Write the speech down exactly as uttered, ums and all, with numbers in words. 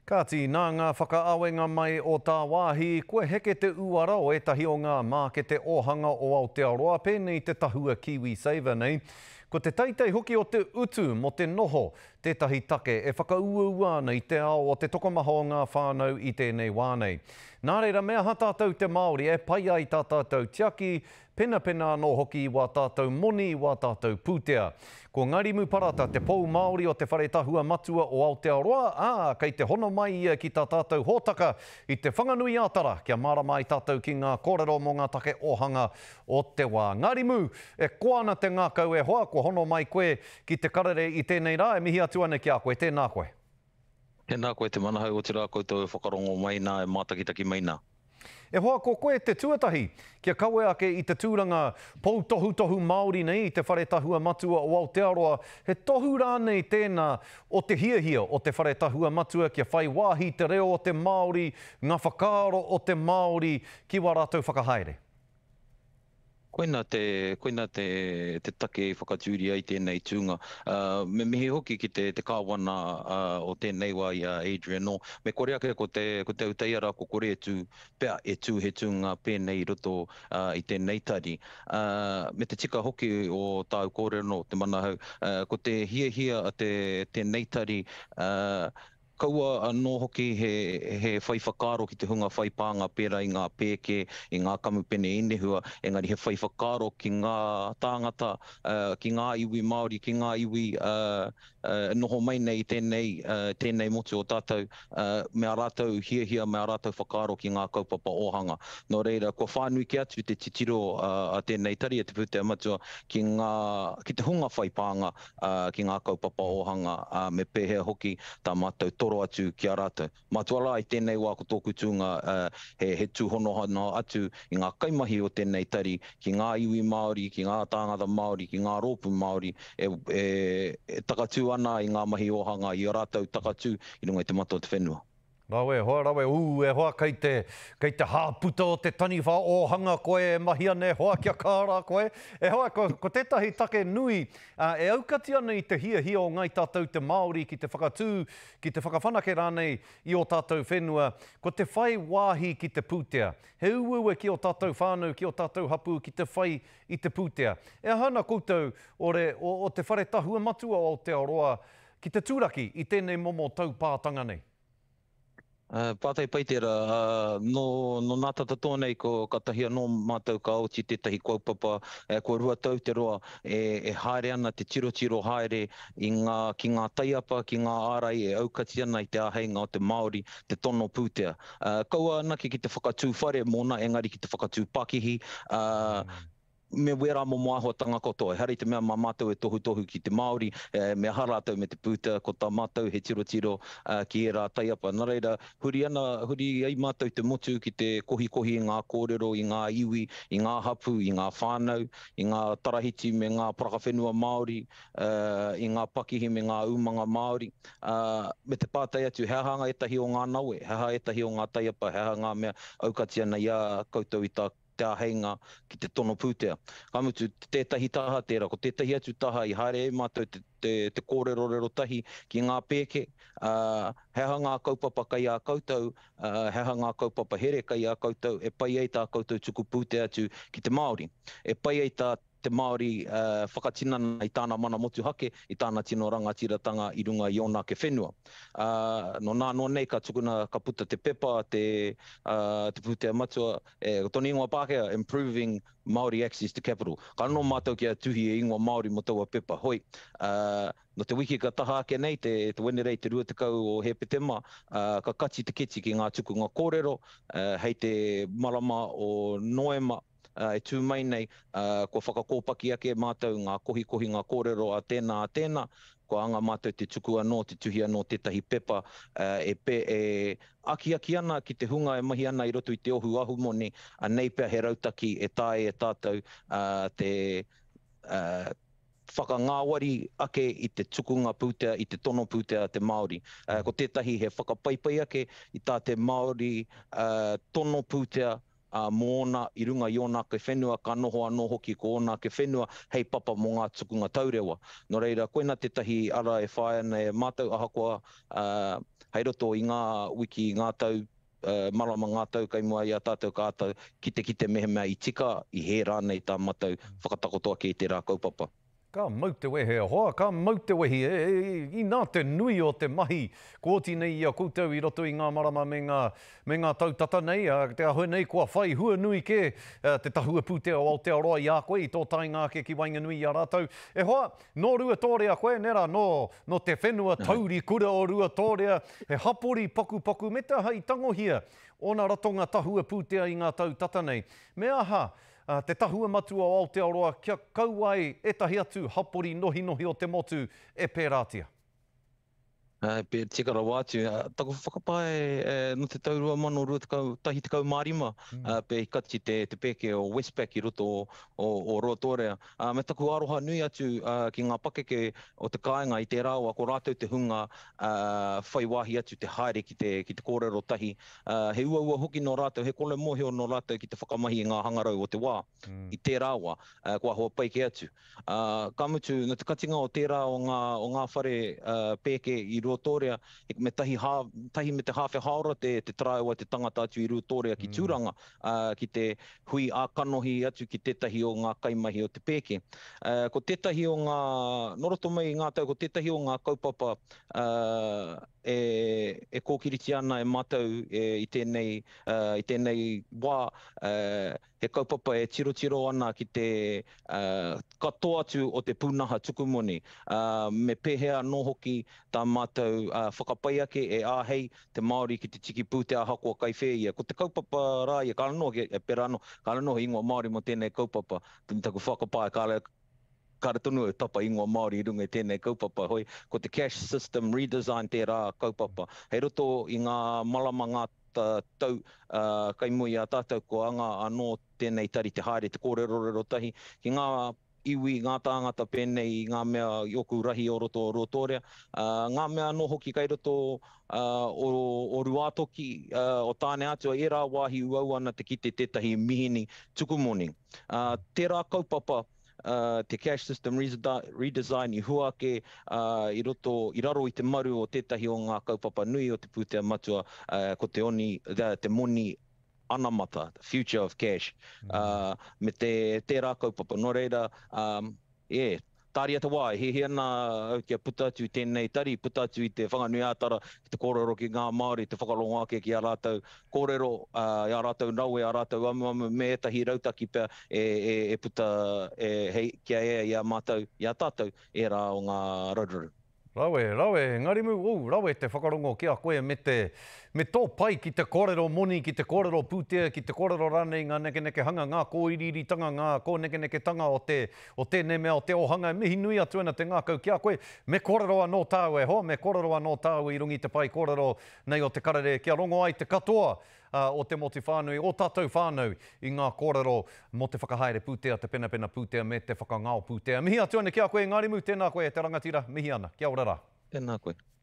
Kāti, nā ngā whakaawenga mai o tā wāhi, koe heke te uara o etahi o ngā mā ke te ohanga o Aotearoa, pēnei te tahua Kiwi Saver nei. Ko te teitei hoki o te utu mo te noho, tētahi take e whakauaua nei te ao o te tokomaha o ngā whānau i tēnei wānei. Nā reira mea ha tātou te Māori e pai ai tā tātou tiaki, pena pena anō hoki i wā tātou moni, i wā tātou pūtea. Ko ngarimu parata te pou Māori o te whare tahua matua o Aotearoa, ā, kei te hono mai ia ki tā tātou hōtaka i te whanganui ātara, kia marama i tātou ki ngā kōrero mō ngā take ohanga o te wā. Ngarimu, e koana te ngākau e hoa, ko hono mai koe ki te karere i tēnei rā, e mihi atu ane ki a koe, tēnā koe. Tēnā koe te manahau o te rā koutou e whakarongo mai nā, e mātakitaki mai nā. E hoa ko koe te tuatahi, kia kaue ake i te tūranga pou tohu tohu Māori nei i te whare tahua matua o Aotearoa, he tohu rānei tēnā o te hiahia o te whare tahua matua, kia whai wāhi te reo o te Māori, ngā whakaaro o te Māori, ki wā rātou whakahaere. Koina te, koina te, te take i whakatūri ai tēnei tūnga. Uh, me mihi hoki ki te, te kāwana uh, o tēnei wā i uh, Adrian no. Me kore ake ko te, ko te uteiara ko kore e tū, pea e tū he tūnga pēnei roto uh, i tēnei tari. Uh, me te tika hoki o tāu kore no, te manahau, uh, ko te hia hia a te tēnei tari, uh, kaua anō hoki he, he whai whakaaro ki te hunga whai pānga pēra i ngā pēke, i ngā kamupene inehua, engari he whai whakaaro ki ngā tāngata, uh, ki ngā iwi Māori, ki ngā iwi uh, uh, noho mai nei tēnei, uh, tēnei motu o tātou, uh, mea rātou hia hia, mea rātou whakaaro ki ngā kaupapa ohanga. Nō reira, ko whānui ki atu te titiro uh, a tēnei tari, a te pūtea matua, ki, ngā, ki te hunga whai pānga, uh, ki ngā kaupapa ohanga, uh, me pēhea hoki tā mātou toro atu ki a rātou. Matuara i tēnei wā ko tōku tūnga uh, he, he tūhonohana atu i ngā kaimahi o tēnei tari, ki ngā iwi Māori, ki ngā tāngata Māori, ki ngā rōpu Māori, e, e, e takatū ana i ngā mahi ohanga, i a rātou takatū i runga i te matua te whenua. Rawe, hoa, rawe, uu, e hoa kei te, kei te hāputa o te taniwha ohanga koe, e mahi ane, hoa kia kāra koe. E hoa, ko, ko tētahi take nui, uh, e aukati ana i te hia hia o ngai tātou te Māori, ki te whakatū, ki te whakawhanake rānei i o tātou whenua, ko te whai wāhi ki te pūtea. He uue ki o tātou whānau, ki o tātou hapu, ki te whai i te pūtea. E hana koutou o, re, o, o te whare tahua matua o Aotearoa, ki te tūraki i tēnei momo taupātanga nei. Uh, pātai paitera, uh, no, no nā tata tōnei ko katahia no mātou ka auti tētahi kaupapa, e, ko rua tau te roa, e, e haere ana te tiro tiro haere i ngā, ki ngā taiapa, ki ngā ārai, e aukati ana i te āheinga o te Māori, te tono pūtea. Uh, kaua anaki ki te whakatū whare mōna, engari ki te whakatū pakihi, uh, mm. me wera mo moaho tanga kotoa. Hari te mea mā mātou e tohu tohu ki te Māori, e, me harātou me te pūta, ko tā mātou he tiro tiro uh, ki e rā taiapa. Nā reira, huri ana, huri ai mātou te motu ki te kohi kohi i ngā kōrero, i ngā iwi, i ngā hapu, i ngā whānau, i ngā tarahiti me ngā parakawhenua Māori, uh, i ngā pakihi me ngā umanga Māori. Uh, me te pātai atu, hea hanga etahi o ngā naue, hea etahi o ngā taiapa, hea ngā mea aukati ana ia koutou i tā te āheinga ki te tono pūtea. Ka mutu, tētahi taha tērā, ko tētahi atu taha i haere e mātou te, te, te kōrero rero tahi ki ngā pēke, uh, heha ngā kaupapa kai a koutou, uh, heha ngā kaupapa here kai a koutou, e pai ei tā koutou tuku pūtea atu ki te Māori. E pai ei tā te Māori uh, whakatinana i tāna mana motu hake, i tāna tino rangatiratanga i runga i ona ke whenua. Uh, no nā no nei ka tukuna ka puta te pepa, te, uh, te pūtea matua, e toni ingoa Pākehā, improving Māori access to capital. Ka anō mātou kia tuhi e ingoa Māori mo taua pepa, hoi. Uh, no te wiki ka taha ake nei, te, te wenerei te rua te kau o he petema, uh, ka kati te keti ki ngā tuku ngā kōrero, uh, hei te marama o Noema, Uh, e tū mai nei, uh, ko whakakōpaki ake mātou ngā kohi kohi ngā kōrero a tēnā a tēnā, ko anga mātou te tuku anō, te tuhi anō tētahi pepa, uh, e, pe, e aki aki ana ki te hunga e mahi ana i roto i te ohu ahu moni, a nei pia he rautaki e tāe e tātou uh, te uh, whakangāwari ake i te tukunga pūtea, i te tono pūtea te Māori. Uh, ko tētahi he whakapaipai ake i tā te Māori uh, tono pūtea, uh, mōna i runga i ona ke whenua ka noho anō hoki ko ona ke whenua hei papa mō ngā tukunga taurewa. Nō reira, koena te tahi ara e whae ana e mātou ahakoa uh, hei roto i ngā wiki, ngā tau, uh, marama ngā tau kai mua i a tātou kātou ki te ki te mehe mea i tika i he rānei tā matau whakatakotoa ki te rā kaupapa. Ka mau te wehe hoa, ka mau te wehi, e, e, i nā te nui o te mahi kōti nei i a koutou i roto i ngā marama me ngā, me ngā tautata nei, a, te ahoe nei kua whai hua nui ke, a, te tahua pūtea o Aotearoa i a koe, i tō tainga ke ki wainga nui i a rātou. E hoa, no rua tōrea koe, nera, no, no te whenua tauri kura o rua tōrea, he hapori paku paku, me te hai tangohia, ona ratonga tahua pūtea i ngā tautata nei. Me aha, Uh, te tahua matua o Aotearoa, kia kau ai etahi atu hapori nohi nohi o te motu e pērātia. Uh, pe tikara wātu, uh, tako whakapae uh, no te taurua mano rua te kau, tahi te kau mārima, mm. uh, pe hikati te, te peke o Westpac i roto o, o, o Rotorea. Uh, me taku aroha nui atu uh, ki ngā pakeke o te kāinga i te rāua, ko rātou te hunga uh, whai wāhi atu te haere ki te, ki te kōrero tahi. Uh, he ua ua hoki no rātou, he kole moheo no rātou ki te whakamahi i ngā hangarau o te wā, mm. i te rāua, uh, kua hoa paike atu. Uh, ka mutu, no te katinga o te rā o ngā, o ngā whare uh, peke i Rotorea, me tahi, ha, tahi me te hawhe haora te, te traewa te tangata atu i Rotorea ki tūranga, mm. uh, ki te hui ākanohi atu ki tētahi o ngā kaimahi o te pēke. Uh, ko tētahi o ngā, noroto mai ngā tau, ko tētahi o ngā kaupapa uh, e, e kōkiriti ana e mātou e, i tēnei, uh, i tēnei wā, uh, he kaupapa e tiro tiro ana ki te uh, katoa atu o te pūnaha tukumoni. Uh, me pehea no hoki tā mātou uh, whakapai ake e āhei te Māori ki te tiki pūtea hakoa kai whēia. Ko te kaupapa rā, e kāna e, e perano, kāna noho ingoa Māori mo tēnei kaupapa. Tumi taku whakapai, kāna kāra tonu e tapa ingoa Māori runga i tēnei kaupapa. Hoi, ko te cash system redesign te rā kaupapa. Hei roto i ngā malama ngā tau uh, kai mui a tātou ko anga anō tēnei tari te haere, te kōrero tahi, ki ngā iwi, ngā tāngata pēnei, ngā mea i oku rahi o roto o Rotorea, uh, ngā mea no hoki kai roto uh, o, o ruātoki uh, o tāne atua, e rā wāhi uau ana te ki te tētahi mihini tukumoni. Uh, te rā kaupapa, Uh, te cash system redesign i huake uh, i roto, i raro i te maru o tētahi o ngā kaupapa nui o te pūtea matua, uh, ko te oni, the, te moni anamata, the future of cash, mm. uh, me te, te rā kaupapa. No reira, um, yeah, tāri ata wā, he he ana kia puta atu i tēnei tari, puta atu i te whanganui ātara, ki te kōrero ki ngā Māori, te whakalongo ake ki a rātou kōrero, uh, i a rātou raue, a rātou amu amu, me etahi rautaki pia e, e, e puta e, hei, kia ea i a mātou, i a tātou, e rā o ngā rauraru. Rawe, rawe, ngarimu, o, rawe te whakarongo ki a koe me te, me tō pai ki te kōrero moni, ki te kōrero pūtea, ki te kōrero ranei, ngā neke neke hanga, ngā kōiriri tanga, ngā kō neke neke tanga o te, o tēnei mea, o te ohanga, mihi nui atu ana te ngākau ki a koe, me kōrero anō tāu e ho, me kōrero anō tāu i rungi te pai kōrero nei o te karere, kia rongo ai te katoa, Uh, o te moti whānui, o tātou whānau i ngā kōrero mo te whakahaere pūtea, te pena pena pūtea me te whakangao pūtea. Mihi atu ana ki a koe, ngārimu, tēnā koe, te rangatira, mihi ana, kia ora rā. Tēnā koe.